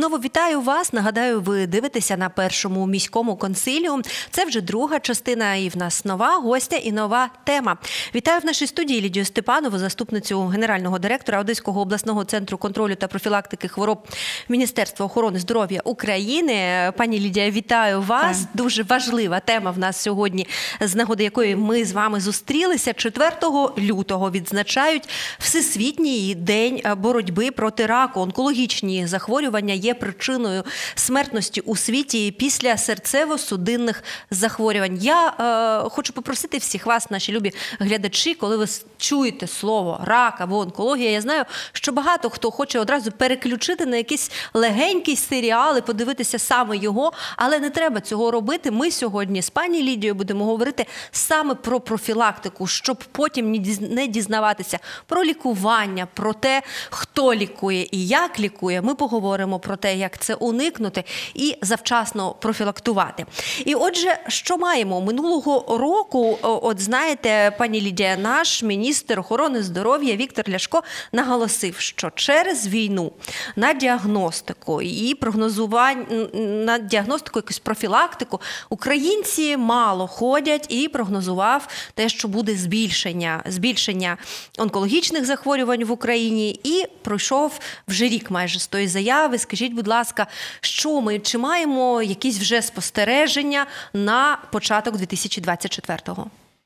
Знову вітаю вас. Нагадаю, ви дивитеся на Першому міському консиліум. Це вже друга частина, і в нас нова гостя і нова тема. Вітаю в нашій студії Лідію Степанову, заступницю генерального директора Одеського обласного центру контролю та профілактики хвороб Міністерства охорони здоров'я України. Пані Лідія, вітаю вас. Дуже важлива тема в нас сьогодні, з нагоди якої ми з вами зустрілися. 4 лютого відзначають Всесвітній день боротьби проти раку. Онкологічні захворювання є причиною смертності у світі після серцево-судинних захворювань. Я хочу попросити всіх вас, наші любі глядачі, коли ви чуєте слово рак або онкологія, я знаю, що багато хто хоче одразу переключити на якийсь легенький серіал і подивитися саме його, але не треба цього робити. Ми сьогодні з пані Лідією будемо говорити саме про профілактику, щоб потім не дізнаватися про лікування, про те, хто лікує і як лікує. Ми поговоримо про те, як це уникнути і завчасно профілактувати. І отже, що маємо? Минулого року, от знаєте, пані Лідія, наш міністр охорони здоров'я Віктор Ляшко наголосив, що через війну на діагностику і прогнозування, на діагностику, якусь профілактику українці мало ходять, і прогнозував те, що буде збільшення онкологічних захворювань в Україні, і пройшов вже рік майже з тої заяви. Скажіть, будь ласка, чи маємо якісь вже спостереження на початок 2024-го?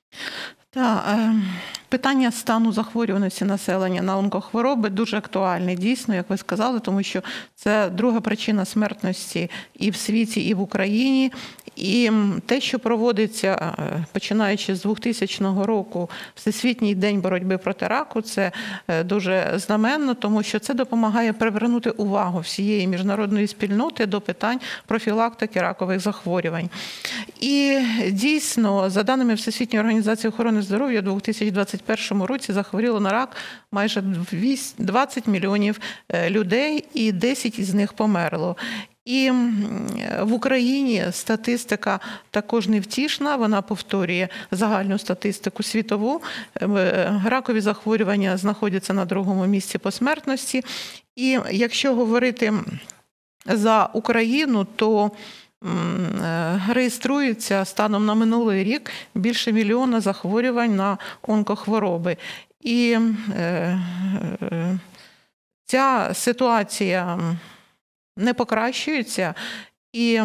Так, питання стану захворюваності населення на онкохвороби дуже актуальне, дійсно, як ви сказали, тому що це друга причина смертності і в світі, і в Україні. І те, що проводиться, починаючи з 2000 року, Всесвітній день боротьби проти раку, це дуже знаменно, тому що це допомагає привернути увагу всієї міжнародної спільноти до питань профілактики ракових захворювань. І дійсно, за даними Всесвітньої організації охорони здоров'я, у 2021 році захворіло на рак майже 20 мільйонів людей, і 10 із них померло. І в Україні статистика також невтішна, вона повторює загальну статистику світову. Ракові захворювання знаходяться на другому місці по смертності. І якщо говорити за Україну, то реєструється станом на минулий рік більше мільйона захворювань на онкохвороби. І ця ситуація не покращується, і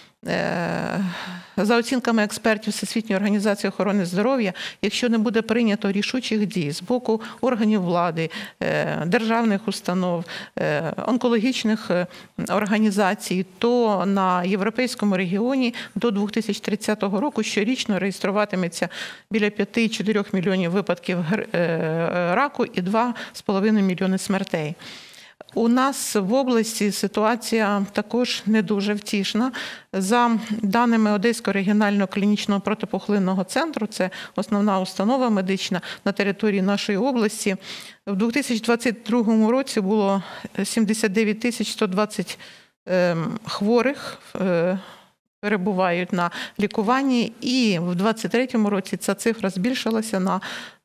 за оцінками експертів Всесвітньої організації охорони здоров'я, якщо не буде прийнято рішучих дій з боку органів влади, державних установ, онкологічних організацій, то на європейському регіоні до 2030 року щорічно реєструватиметься біля 5-4 мільйонів випадків раку і 2,5 мільйони смертей. У нас в області ситуація також не дуже втішна. За даними Одеського регіонального клінічного протипухлинного центру, це основна установа медична на території нашої області, в 2022 році було 79 120 хворих, перебувають на лікуванні, і в 2023 році ця цифра збільшилася на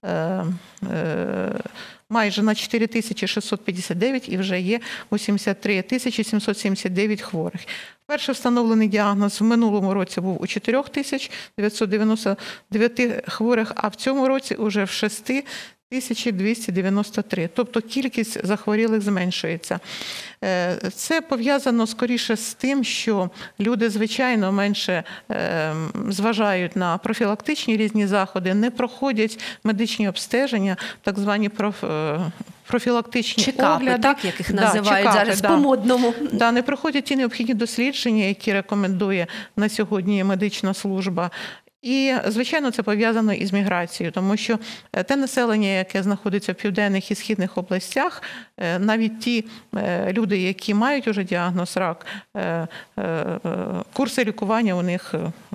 майже на 4659, і вже є 83 779 хворих. Перший встановлений діагноз в минулому році був у 4999 хворих, а в цьому році уже в 6293. Тобто кількість захворілих зменшується. Це пов'язано скоріше з тим, що люди, звичайно, менше зважають на профілактичні різні заходи, не проходять медичні обстеження, так звані профілактичні огляди. Так, яких називають зараз по-модному. Не проходять ті необхідні дослідження, які рекомендує на сьогодні медична служба. І, звичайно, це пов'язано із міграцією, тому що те населення, яке знаходиться в південних і східних областях, навіть ті люди, які мають уже діагноз рак, курси лікування у них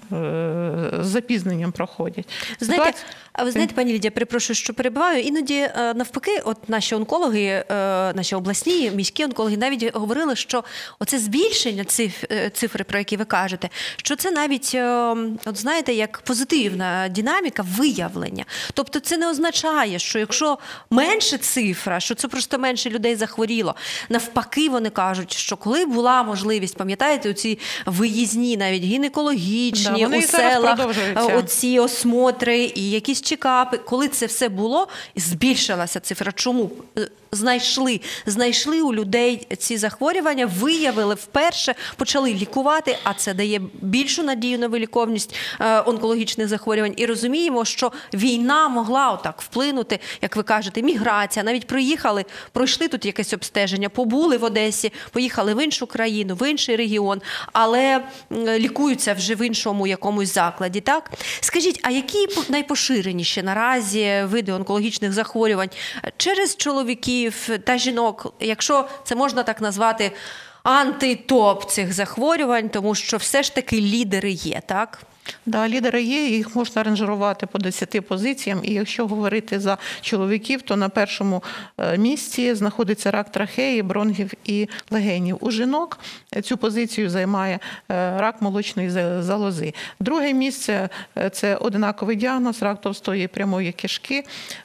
з запізненням проходять. Знаєте, а ви знаєте, пані Лідія, перепрошую, що перебиваю, іноді навпаки, от наші онкологи, наші обласні, міські онкологи навіть говорили, що оце збільшення цифри, про які ви кажете, що це навіть, от знаєте, як позитивна динаміка виявлення. Тобто це не означає, що якщо менше цифра, що це просто менше людей захворіло. Навпаки, вони кажуть, що коли була можливість, пам'ятаєте, оці виїзні, навіть гінекологічні, у селах, оці осмотри і якісь чекапи, коли це все було, збільшилася цифра. Чому? Знайшли у людей ці захворювання, виявили вперше, почали лікувати, а це дає більшу надію на виліковність онкологічних захворювань. І розуміємо, що війна могла отак вплинути, як ви кажете, міграція, навіть приїхали, пройшли тут якесь обстеження, побули в Одесі, поїхали в іншу країну, в інший регіон, але лікуються вже в іншому якомусь закладі, так? Скажіть, а які найпоширеніші наразі види онкологічних захворювань через чоловіків та жінок, якщо це можна так назвати, антитоп цих захворювань, тому що все ж таки лідери є, так? Да, лідери є, їх можна ранжирувати по 10 позиціям. І якщо говорити за чоловіків, то на першому місці знаходиться рак трахеї, бронхів і легенів. У жінок цю позицію займає рак молочної залози. Друге місце – це одинаковий діагноз – рак товстої прямої кишки.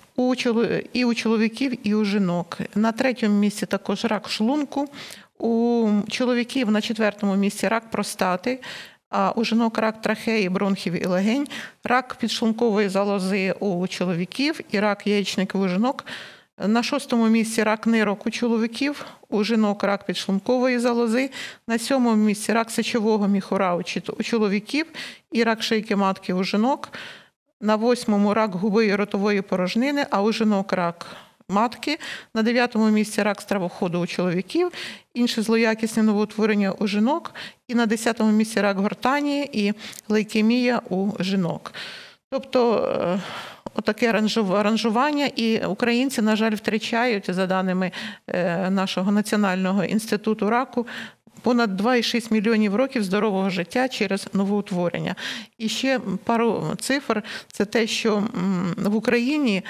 І у чоловіків, і у жінок. На третьому місці також рак шлунку. У чоловіків на четвертому місці рак простати, а у жінок рак трахеї, бронхів і легень, рак підшлункової залози у чоловіків і рак яєчників у жінок. На шостому місці рак нирок у чоловіків, у жінок рак підшлункової залози. На сьомому місці рак сечового міхура у чоловіків і рак шийки матки у жінок. На 8-му рак губи і ротової порожнини, а у жінок рак матки. На 9-му місці рак стравоходу у чоловіків, інші злоякісні новоутворення у жінок. І на 10-му місці рак гортані і лейкемія у жінок. Тобто отаке ранжування, і українці, на жаль, втрачають, за даними нашого Національного інституту раку, понад 2,6 мільйонів років здорового життя через новоутворення. І ще пару цифр. Це те, що в Україні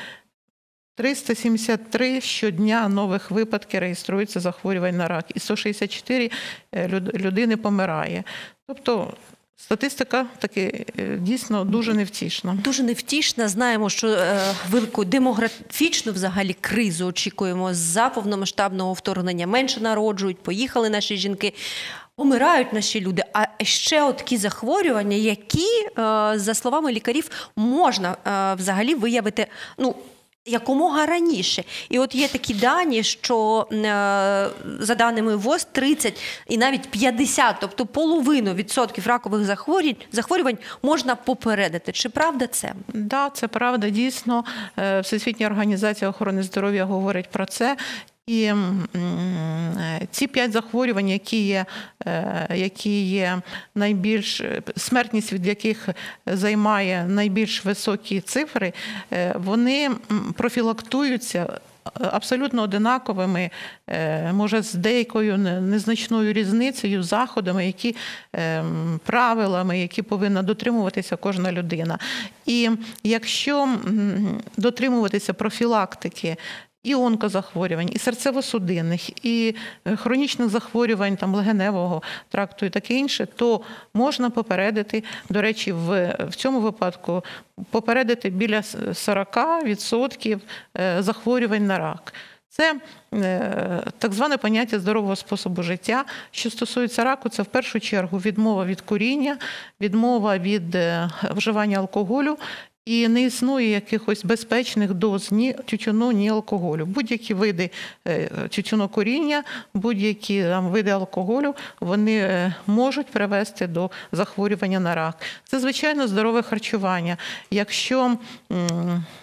373 щодня нових випадки реєструються захворювань на рак. І 164 людини помирає. Тобто статистика таки дійсно дуже невтішна. Дуже невтішна. Знаємо, що велику демографічну взагалі кризу очікуємо з-за повномасштабного вторгнення. Менше народжують, поїхали наші жінки, помирають наші люди. А ще такі захворювання, які, за словами лікарів, можна взагалі виявити, якомога раніше. І от є такі дані, що за даними ВОЗ 30 і навіть 50, тобто половину відсотків ракових захворювань можна попередити. Чи правда це? Да, це правда, дійсно. Всесвітня організація охорони здоров'я говорить про це. І ці 5 захворювань, які є найбільш, смертність від яких займає найбільш високі цифри, вони профілактуються абсолютно одинаковими, може з деякою незначною різницею, заходами, правилами, які повинна дотримуватися кожна людина. І якщо дотримуватися профілактики і онкозахворювань, і серцево-судинних, і хронічних захворювань легеневого тракту і таке інше, то можна попередити, до речі, в цьому випадку попередити біля 40% захворювань на рак. Це так зване поняття здорового способу життя. Що стосується раку, це в першу чергу відмова від куріння, відмова від вживання алкоголю. І не існує якихось безпечних доз ні тютюну, ні алкоголю. Будь-які види тютюнокуріння, будь-які види алкоголю, вони можуть привести до захворювання на рак. Це, звичайно, здорове харчування. Якщо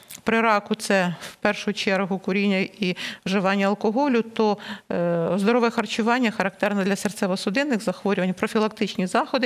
при раку це в першу чергу куріння і вживання алкоголю, то здорове харчування характерне для серцево-судинних захворювань, профілактичні заходи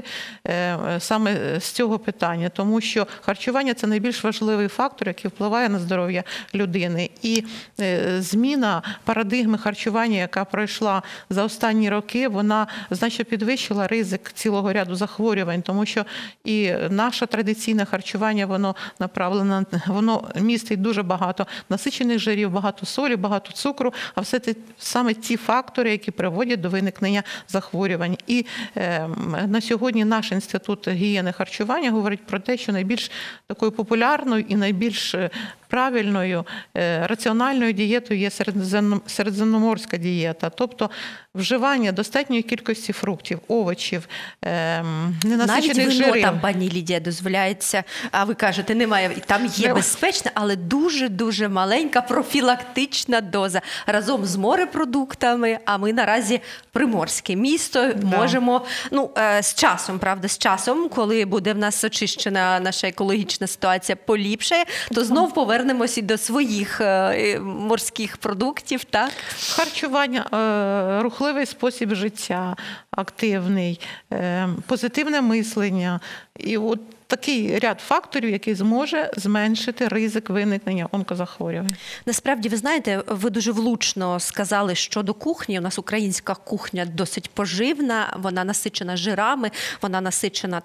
саме з цього питання, тому що харчування – це найбільш важливий фактор, який впливає на здоров'я людини. І зміна парадигми харчування, яка пройшла за останні роки, вона значно підвищила ризик цілого ряду захворювань, тому що і наше традиційне харчування, воно направлено, воно містить дуже багато насичених жирів, багато солі, багато цукру, а все це саме ті фактори, які приводять до виникнення захворювань. І на сьогодні наш інститут гігієни харчування говорить про те, що найбільш такою популярною і найбільш правильною, раціональною дієтою є середземноморська дієта, тобто вживання достатньої кількості фруктів, овочів, ненасичених жирів. Навіть вино там, пані Лідія, дозволяється, а ви кажете, немає, там є безпечна, але дуже-дуже маленька профілактична доза. Разом з морепродуктами, а ми наразі приморське місто, можемо, з часом, правда, коли буде в нас очищена наша екологічна ситуація поліпшає, то знов повернемося і до своїх морських продуктів, так? Харчування, рухливий спосіб життя, активний, позитивне мислення. І от такий ряд факторів, який зможе зменшити ризик виникнення онкозахворювань. Насправді, ви знаєте, ви дуже влучно сказали щодо кухні. У нас українська кухня досить поживна, вона насичена жирами, вона насичена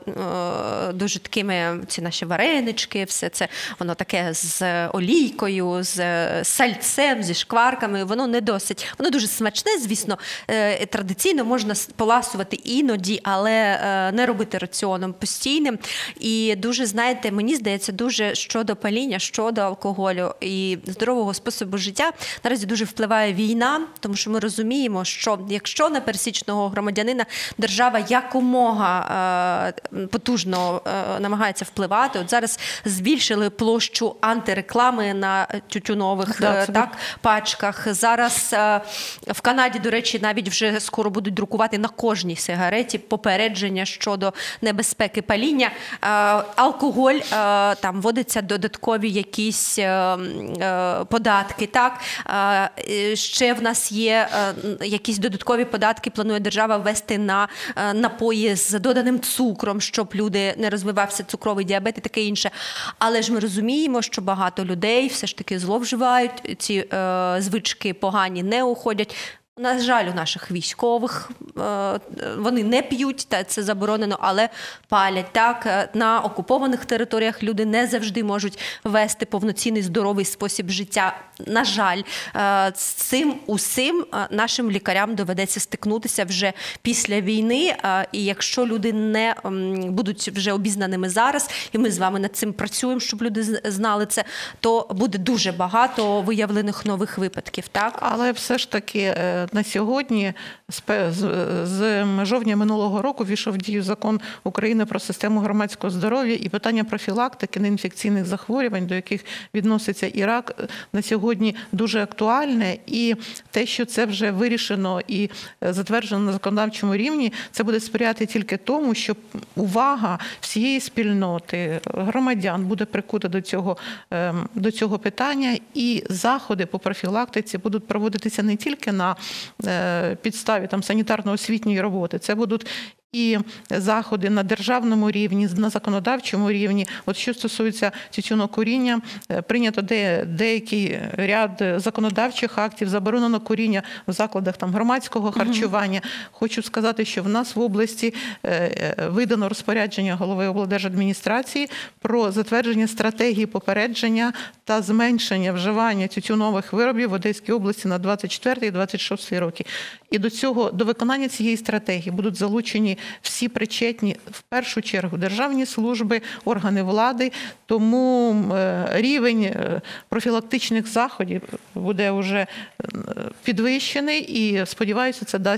дуже такими, ці наші варенички, все це, воно таке з олійкою, з сальцем, зі шкварками, воно дуже смачне, звісно, традиційно можна поласувати іноді, але не робити раціоном постійним. І дуже, знаєте, мені здається, дуже щодо паління, щодо алкоголю і здорового способу життя наразі дуже впливає війна, тому що ми розуміємо, що якщо на пересічного громадянина держава якомога потужно намагається впливати, от зараз збільшили площу антиреклами на тютюнових пачках. Зараз в Канаді, до речі, навіть вже скоро будуть друкувати на кожній сигареті попередження щодо небезпеки паління. Алкоголь, там вводяться додаткові якісь податки, так? Ще в нас є якісь додаткові податки, планує держава ввести на напої з доданим цукром, щоб люди не розвивався цукровий діабет і таке інше. Але ж ми розуміємо, що багато людей все ж таки зловживають, ці звички погані не уходять. На жаль, у наших військових вони не п'ють, та це заборонено, але палять. Так, на окупованих територіях люди не завжди можуть вести повноцінний здоровий спосіб життя. На жаль, з цим усім нашим лікарям доведеться стикнутися вже після війни. І якщо люди не будуть вже обізнаними зараз, і ми з вами над цим працюємо, щоб люди знали це, то буде дуже багато виявлених нових випадків. Так? Але все ж таки на сьогодні, з жовтня минулого року, ввійшов в дію закон України про систему громадського здоров'я, і питання профілактики неінфекційних захворювань, до яких відноситься і рак, на сьогодні дуже актуальне. І те, що це вже вирішено і затверджено на законодавчому рівні, це буде сприяти тільки тому, що увага всієї спільноти, громадян буде прикута до цього питання, і заходи по профілактиці будуть проводитися не тільки на підставі санітарно-освітньої роботи. Це будуть і заходи на державному рівні, на законодавчому рівні. От що стосується тютюнокуріння, прийнято деякий ряд законодавчих актів, заборонено куріння в закладах громадського харчування. Хочу сказати, що в нас в області видано розпорядження голови облдержадміністрації про затвердження стратегії попередження та зменшення вживання тютюнових виробів в Одеській області на 24 і 26 роки. І до виконання цієї стратегії будуть залучені всі причетні, в першу чергу, державні служби, органи влади, тому рівень профілактичних заходів буде вже підвищений і, сподіваюся, це дасть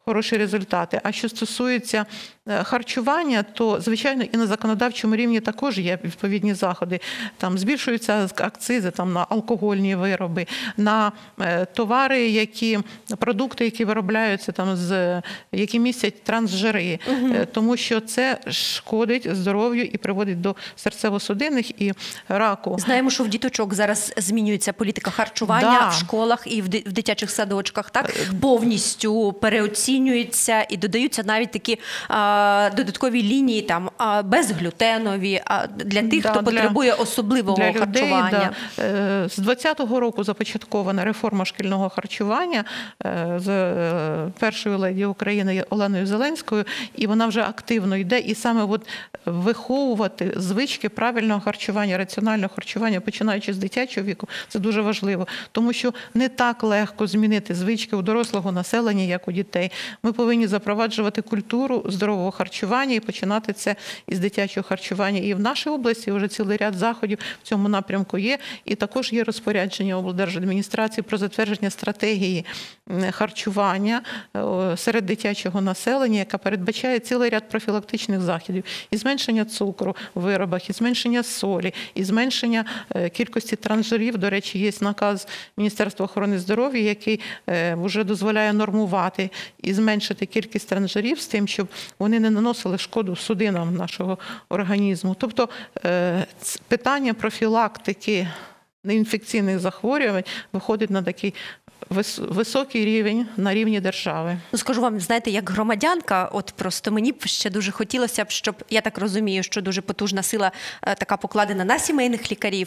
хороші результати. А що стосується харчування, то, звичайно, і на законодавчому рівні також є відповідні заходи. Там збільшуються акцизи на алкогольні вироби, на товари, продукти, які виробляються, які містять трансжири. Тому що це шкодить здоров'ю і приводить до серцево-судинних і раку. Знаємо, що в діточок зараз змінюється політика харчування в школах і в дитячих садочках, так? Повністю переоцінюється і додаються навіть такі додаткові лінії безглютенові для тих, хто потребує особливого харчування. З 2020 року започаткована реформа шкільного харчування з першою леді України Оленою Зеленською, і вона вже активно йде. І саме виховувати звички правильного харчування, раціонального харчування, починаючи з дитячого віку, це дуже важливо. Тому що не так легко змінити звички у дорослого населення, як у дітей. Ми повинні запроваджувати культуру здорового харчування і починати це із дитячого харчування. І в нашій області вже цілий ряд заходів в цьому напрямку є. І також є розпорядження облдержадміністрації про затвердження стратегії харчування серед дитячого населення, яка передбачає цілий ряд профілактичних заходів. І зменшення цукру в виробах, і зменшення солі, і зменшення кількості трансжирів. До речі, є наказ Міністерства охорони здоров'я, який вже дозволяє нормувати і зменшити кількість трансжирів з тим, щоб вони не наносили шкоду судинам нашого організму. Тобто питання профілактики неінфекційних захворювань виходить на такий високий рівень, на рівні держави. Скажу вам, знаєте, як громадянка, просто мені б ще дуже хотілося б, щоб, я так розумію, що дуже потужна сила така покладена на сімейних лікарів.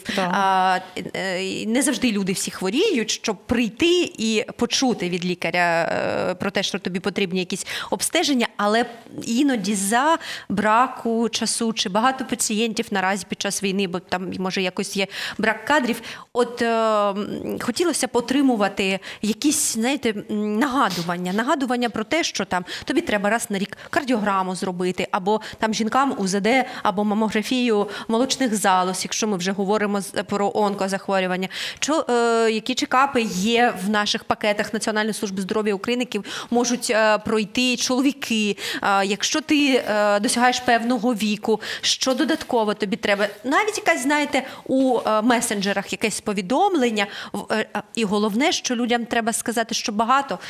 Не завжди люди всі хворіють, щоб прийти і почути від лікаря про те, що тобі потрібні якісь обстеження, але іноді за браку часу, чи багато пацієнтів наразі під час війни, бо там, може, якось є брак кадрів. Хотілося б отримувати якісь, знаєте, нагадування про те, що тобі треба раз на рік кардіограму зробити, або жінкам УЗД, або мамографію молочних залоз, якщо ми вже говоримо про онкозахворювання. Які чекапи є в наших пакетах Національної служби здоров'я України, які можуть пройти чоловіки. Якщо ти досягаєш певного віку, що додатково тобі треба? Навіть якась, знаєте, у месенджерах якесь повідомлення. І головне, що людям треба сказати, що багато,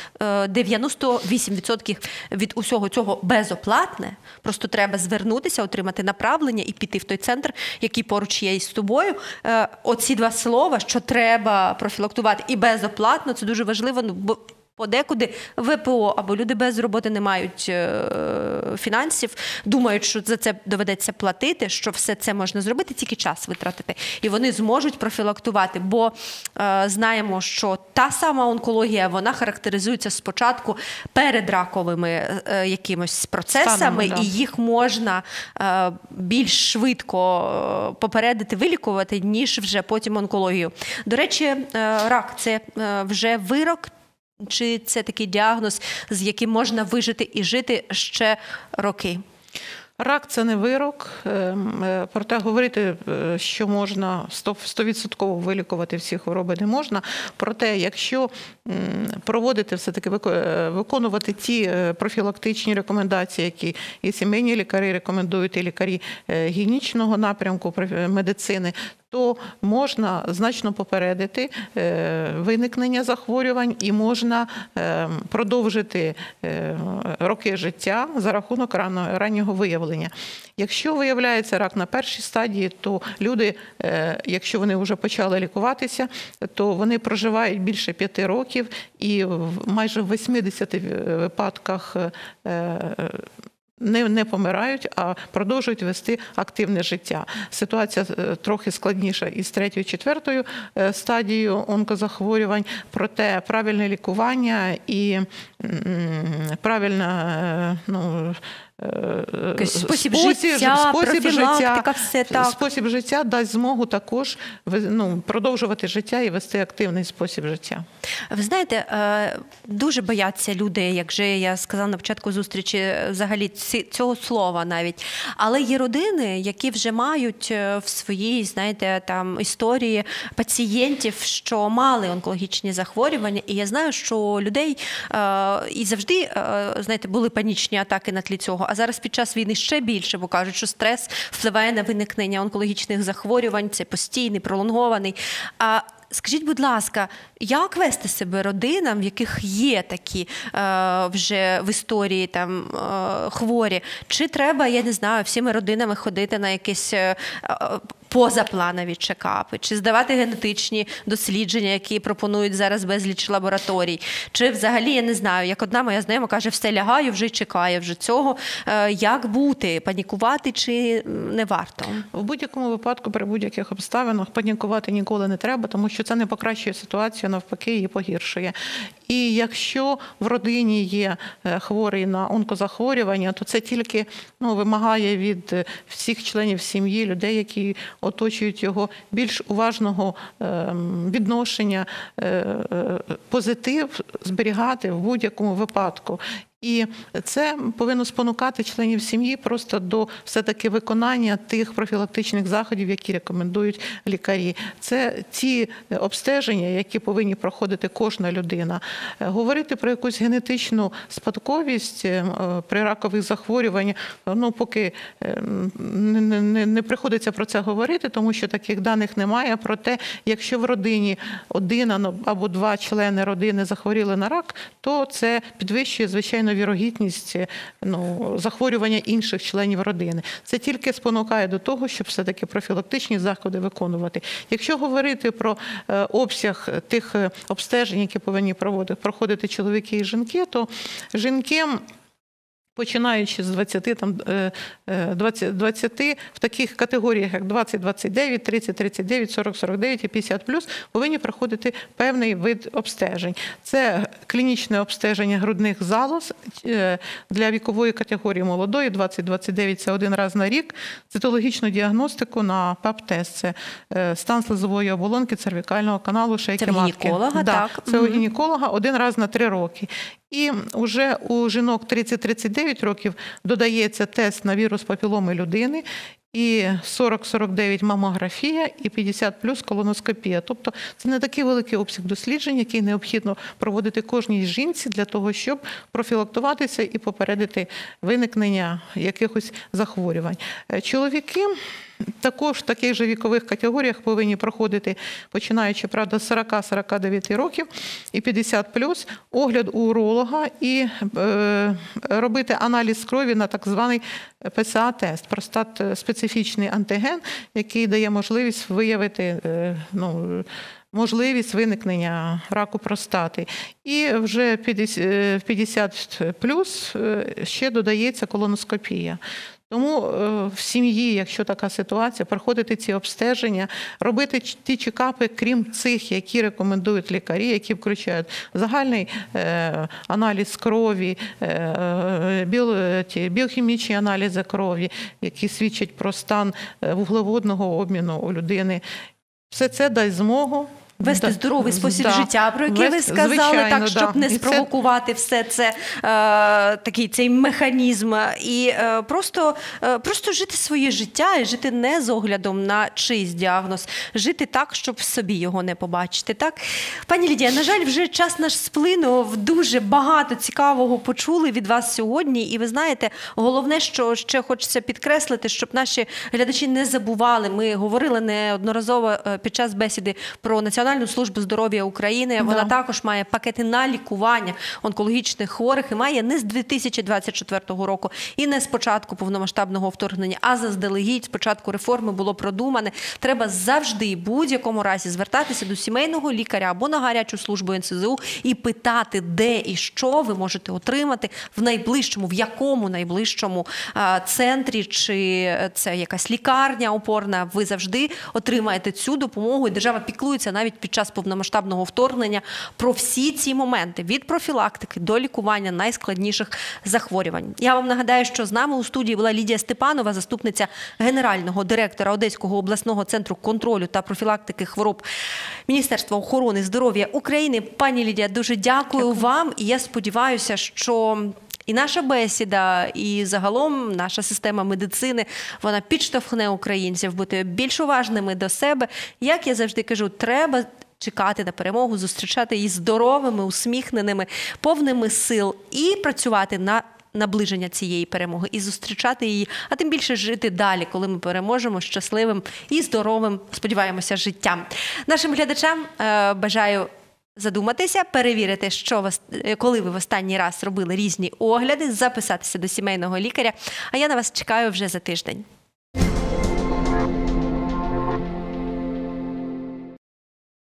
98% від усього цього безоплатне. Просто треба звернутися, отримати направлення і піти в той центр, який поруч є із тобою. Оці два слова, що треба профілактувати і безоплатно, це дуже важливо, бо подекуди ВПО або люди без роботи не мають фінансів, думають, що за це доведеться платити, що все це можна зробити, тільки час витратити. І вони зможуть профілактувати, бо знаємо, що та сама онкологія, вона характеризується спочатку передраковими якимось процесами, і їх можна більш швидко попередити, вилікувати, ніж вже потім онкологію. До речі, рак – це вже вирок, чи це такий діагноз, з яким можна вижити і жити ще роки? Рак – це не вирок, проте говорити, що можна 100% вилікувати всі хвороби не можна. Проте, якщо проводити все-таки, виконувати ті профілактичні рекомендації, які і сімейні лікарі рекомендують, і лікарі гігієнічного напрямку медицини, то можна значно попередити виникнення захворювань і можна продовжити роки життя за рахунок раннього виявлення. Якщо виявляється рак на першій стадії, то люди, якщо вони вже почали лікуватися, то вони проживають більше 5 років і майже в 80 випадках не помирають, а продовжують вести активне життя. Ситуація трохи складніша із 3-4 стадією онкозахворювань, проте правильне лікування і правильна спосіб життя, профілактика, все так. Спосіб життя дасть змогу також продовжувати життя і вести активний спосіб життя. Ви знаєте, дуже бояться люди, як же я сказала на початку зустрічі, взагалі цього слова навіть. Але є родини, які вже мають в своїй, знаєте, там історії пацієнтів, що мали онкологічні захворювання. І я знаю, що людей і завжди, знаєте, були панічні атаки на тлі цього. А зараз під час війни ще більше, бо кажуть, що стрес впливає на виникнення онкологічних захворювань, це постійний, пролонгований. Скажіть, будь ласка, як вести себе родинам, в яких є такі вже в історії там хворі? Чи треба, я не знаю, всіми родинами ходити на якісь позапланові чекапи? Чи здавати генетичні дослідження, які пропонують зараз безліч лабораторій? Чи взагалі, я не знаю, як одна моя знайома каже, все лягаю, вже чекає вже цього. Як бути? Панікувати чи не варто? В будь-якому випадку, при будь-яких обставинах панікувати ніколи не треба, тому що це не покращує ситуацію, навпаки, її погіршує. І якщо в родині є хворий на онкозахворювання, то це тільки вимагає від всіх членів сім'ї, людей, які оточують його, більш уважного відношення, позитив зберігати в будь-якому випадку. І це повинно спонукати членів сім'ї просто до все-таки виконання тих профілактичних заходів, які рекомендують лікарі. Це ті обстеження, які повинні проходити кожна людина. Говорити про якусь генетичну спадковість при ракових захворюваннях, поки не приходиться про це говорити, тому що таких даних немає. Проте, якщо в родині один або два члени родини захворіли на рак, то це підвищує, звичайно, вірогідність захворювання інших членів родини. Це тільки спонукає до того, щоб все-таки профілактичні заходи виконувати. Якщо говорити про обсяг тих обстежень, які повинні проходити чоловіки і жінки, то жінки, починаючи з 20 в таких категоріях, як 20-29, 30-39, 40-49 і 50+, повинні проходити певний вид обстежень. Це клінічне обстеження грудних залоз для вікової категорії молодої, 20-29 – це один раз на рік, цитологічну діагностику на ПАП-тест, це стан слизової оболонки, цервікального каналу, шийки матки. Це в гінеколога, так? Це у гінеколога один раз на 3 роки. І вже у жінок 30-39 років додається тест на вірус папіломи людини, і 40-49 мамографія, і 50+ колоноскопія. Тобто це не такий великий обсяг досліджень, який необхідно проводити кожній жінці для того, щоб профілактуватися і попередити виникнення якихось захворювань. Чоловіки також в таких же вікових категоріях повинні проходити, починаючи, правда, з 40-49 років і 50+, огляд у уролога і робити аналіз крові на так званий ПСА-тест, простат-специфічний антиген, який дає можливість виявити можливість виникнення раку простати. І вже в 50+ ще додається колоноскопія. Тому в сім'ї, якщо така ситуація, проходити ці обстеження, робити ті чекапи, крім цих, які рекомендують лікарі, які включають загальний аналіз крові, біохімічні аналізи крові, які свідчать про стан вуглеводного обміну у людини. Все це дасть змогу вести здоровий спосіб життя, про який ви сказали, звичайно, так, щоб не спровокувати все це, такий цей механізм, і просто жити своє життя і жити не з оглядом на чийсь діагноз, жити так, щоб в собі його не побачити. Так? Пані Лідія, на жаль, вже час наш сплинув, дуже багато цікавого почули від вас сьогодні, і ви знаєте, головне, що ще хочеться підкреслити, щоб наші глядачі не забували, ми говорили неодноразово під час бесіди про Національну службу здоров'я України. Вона також має пакети на лікування онкологічних хворих і має не з 2024 року і не з початку повномасштабного вторгнення, а заздалегідь, з початку реформи було продумане. Треба завжди, в будь-якому разі, звертатися до сімейного лікаря або на гарячу службу НСЗУ і питати, де і що ви можете отримати в найближчому, в якому найближчому центрі, чи це якась лікарня опорна, ви завжди отримаєте цю допомогу, і держава піклується навіть під час повномасштабного вторгнення, про всі ці моменти від профілактики до лікування найскладніших захворювань. Я вам нагадаю, що з нами у студії була Лідія Степанова, заступниця генерального директора Одеського обласного центру контролю та профілактики хвороб Міністерства охорони здоров'я України. Пані Лідія, дуже дякую вам. І я сподіваюся, що і наша бесіда, і загалом наша система медицини, вона підштовхне українців бути більш уважними до себе. Як я завжди кажу, треба чекати на перемогу, зустрічати її здоровими, усміхненими, повними сил і працювати на наближення цієї перемоги і зустрічати її, а тим більше жити далі, коли ми переможемо щасливим і здоровим, сподіваємося, життям. Нашим глядачам бажаю задуматися, перевірити, коли ви в останній раз робили різні огляди, записатися до сімейного лікаря. А я на вас чекаю вже за тиждень.